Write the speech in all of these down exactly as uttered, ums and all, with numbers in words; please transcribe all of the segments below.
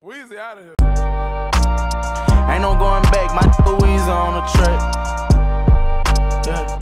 Weezy out of here. Ain't no going back, my Weezy on the track. Yeah.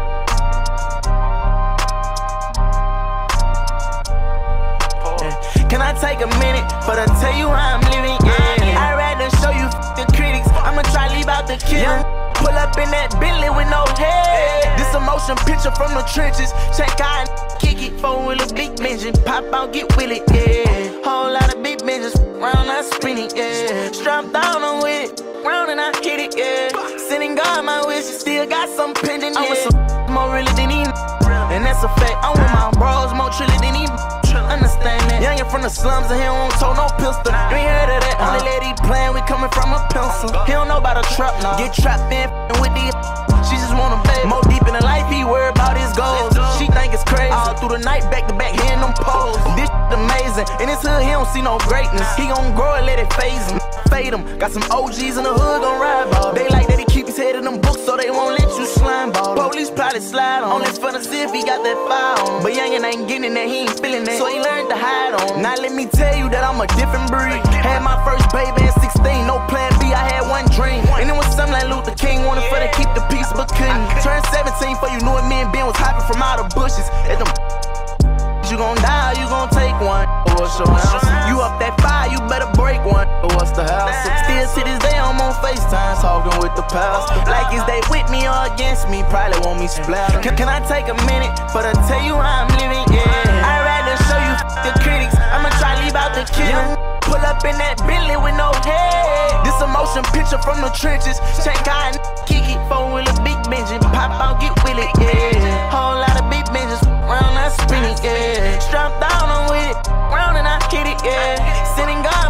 Yeah. Can I take a minute for to tell you how I'm living? Yeah. I'd rather show you the critics. I'ma try leave out the killer. Pull up in that Bentley with no head. This a motion picture from the trenches. Check out and kick it. Four wheel a big engine. Pop out, get with it, yeah. Whole lot of big bitches. Round, I spin it, yeah. Strapped down, I'm with it. Round and I hit it, yeah. Sending God my wishes. Still got some pending, yeah. I'm with some more really than he. And that's a fact. I'm with my bros more trilly than he. Understand that. Youngin' from the slums and he don't tow no pistol. You ain't heard of that. Uh-huh. Only lady playin', we coming from a pencil. He don't know about a trap, nah. Get trapped in with the. She just want a baby. More deep in the life, he worry about his goals. She think it's crazy. All through the night, back to back, hitting them poles. This amazing. In his hood, he don't see no greatness. He gon' grow and let it phase him. Fade him. Got some O Gs in the hood gon' ride ball. They like that he keep his head in them books so they won't let you slime ball. Police probably slide on. Only for to see if he got that fire on. But youngin' ain't getting that, he ain't feeling that. So he learned to hide on. Now let me tell you that I'm a different breed. Had my first baby at sixteen, no plan B, I had one dream. And it was something like Luther King, wanted for to keep the peace but couldn't. Turned seventeen for you knew it, me and Ben was hopping from out of bushes. At them you gon' die, you gon' take one. What's your house? You up that fire, you better break one. What's the house? Still to this day, I'm on FaceTime talking with the pastor. Like is they with me or against me? Probably want me splatter. Can, can I take a minute for to tell you how I'm living? Yeah. I'd rather show you the critics. I'ma try leave out the killer. Pull up in that Bentley with no head. This a motion picture from the trenches. Check out and kick it. Four wheel a big engine. Pop out, get with it, yeah. Whole lot of big benches. Round, I spin it, yeah. Strapped down, I'm with it. Round and I hit it, yeah. Sending God